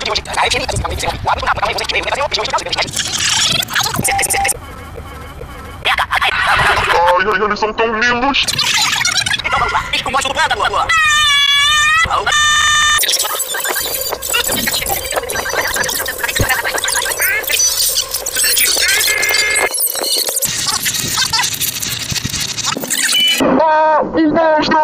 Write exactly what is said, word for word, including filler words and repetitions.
Ai, eles são tão lindos! Ah, um monstro!